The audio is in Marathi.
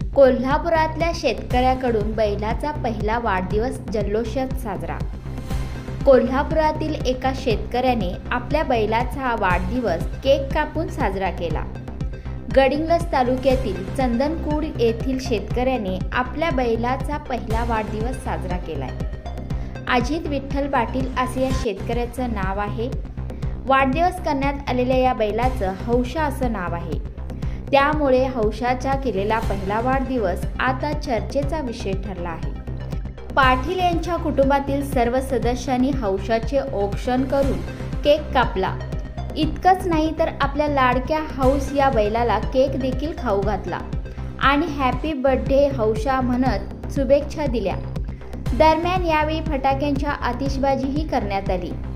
कोल्हापुरातल्या शेतकऱ्याकडून बैलाचा पहिला वाढदिवस जल्लोषात साजरा। कोल्हापुरातील एका शेतकऱ्याने आपल्या बैलाचा वाढदिवस केक कापून साजरा केला। गडिंग्लज तालुक्यातील चंदनकूड येथील शेतकऱ्याने आपल्या बैलाचा पहिला वाढदिवस साजरा केलाय। अजित विठ्ठल पाटील असे या शेतकऱ्याचं नाव आहे। वाढदिवस करण्यात आलेल्या या बैलाचं हौशा असं नाव आहे। त्यामुळे हौशाचा केलेला पहिला वाढदिवस आता चर्चेचा विषय ठरला आहे। पाटील यांच्या कुटुंबातील सर्व सदस्यांनी हौशाचे औक्षण करून केक कापला। इतकंच नाही तर आपल्या लाडक्या हौस या बैलाला केक देखील खाऊ घातला आणि हॅपी बर्थडे हौशा म्हणत शुभेच्छा दिल्या। दरम्यान यावेळी फटाक्यांच्या आतिषबाजीही करण्यात आली।